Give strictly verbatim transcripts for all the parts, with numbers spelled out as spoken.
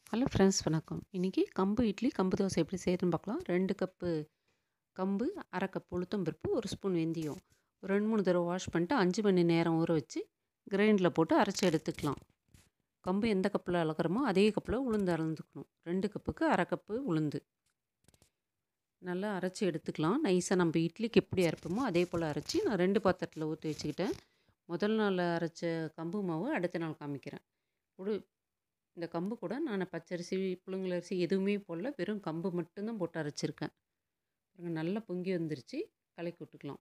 Hello friends, வணக்கம். இன்றைக்கி கம்பு இட்லி, கம்பு தோசை எப்படி செய்யறதுன்னு பார்க்கலாம். ரெண்டு கப்பு கம்பு, அரை கப் உளுத்தம் பருப்பு, ஒரு ஸ்பூன் வெந்தயம், ஒரு ரெண்டு மூணு தடவை வாஷ் பண்ணிட்டு அஞ்சு மணி நேரம் ஊற வச்சு கிரைண்டரில் போட்டு அரைச்சி எடுத்துக்கலாம். கம்பு எந்த கப்பில் அளக்குறோமோ அதே கப்பில் உளுந்து அளந்துக்கணும். ரெண்டு கப்புக்கு அரை கப்பு உளுந்து நல்லா அரைச்சி எடுத்துக்கலாம். நைஸாக நம்ம இட்லிக்கு எப்படி அரைப்போமோ அதே போல் அரைச்சி நான் ரெண்டு பாத்திரத்தில் ஊற்றி வச்சுக்கிட்டேன். முதல் நாள் அரைச்ச கம்பு மாவு அடுத்த நாள் காமிக்கிறேன். ஒரு இந்த கம்பு கூட நான் பச்சரிசி, புழுங்கலரிசி எதுவுமே போடல, வெறும் கம்பு மட்டும்தான் போட்டு அரைச்சிருக்கேன். நல்லா பொங்கி வந்துருச்சு. கலக்கி விட்டுக்கலாம்.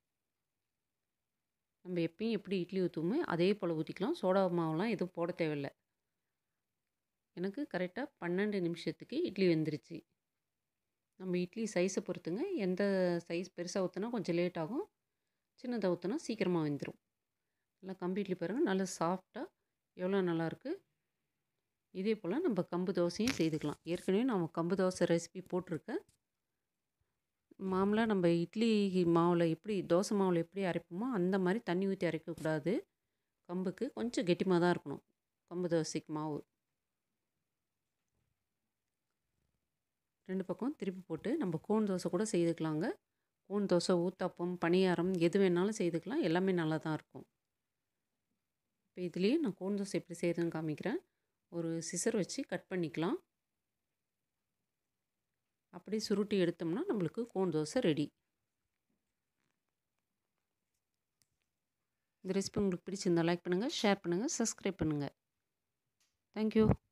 நம்ம எப்பயும் எப்படி இட்லி ஊற்றுவோமோ அதே போல் ஊற்றிக்கலாம். சோடா மாவுலாம் எதுவும் போட தேவையில்லை. எனக்கு கரெக்டாக பன்னெண்டு நிமிஷத்துக்கு இட்லி வெந்துருச்சு. நம்ம இட்லி சைஸை பொறுத்துங்க. எந்த சைஸ் பெருசாக ஊற்றினா கொஞ்சம் லேட் ஆகும், சின்னதாக ஊற்றினா சீக்கிரமாக வெந்துடும். நல்லா கம்பு இட்லி பாருங்கள், நல்லா சாஃப்டாக எவ்வளோ நல்லாயிருக்கு. இதே போல் நம்ம கம்பு தோசையும் செய்துக்கலாம். ஏற்கனவே நம்ம கம்பு தோசை ரெசிபி போட்டிருக்கேன். மாமூலாக நம்ம இட்லி மாவில் எப்படி தோசை மாவில் எப்படி அரைப்போமோ அந்த மாதிரி தண்ணி ஊற்றி அரைக்கக்கூடாது. கம்புக்கு கொஞ்சம் கெட்டிமாக தான் இருக்கணும் கம்பு தோசைக்கு மாவு. ரெண்டு பக்கம் திருப்பி போட்டு நம்ம கோன் தோசை கூட செய்துக்கலாங்க. கோன் தோசை, ஊத்தாப்பம், பணியாரம் எது வேணாலும் செய்துக்கலாம். எல்லாமே நல்லா தான் இருக்கும். இப்போ இதுலேயே நான் கோன் தோசை எப்படி செய்யுதுன்னு காமிக்கிறேன். ஒரு சிசர் வச்சு கட் பண்ணிக்கலாம். அப்படியே சுருட்டி எடுத்தோம்னா நம்மளுக்கு கோன் தோசை ரெடி. இந்த ரெசிபி உங்களுக்கு பிடிச்சிருந்தால் லைக் பண்ணுங்கள், ஷேர் பண்ணுங்கள், சப்ஸ்கிரைப் பண்ணுங்கள். தேங்க்யூ.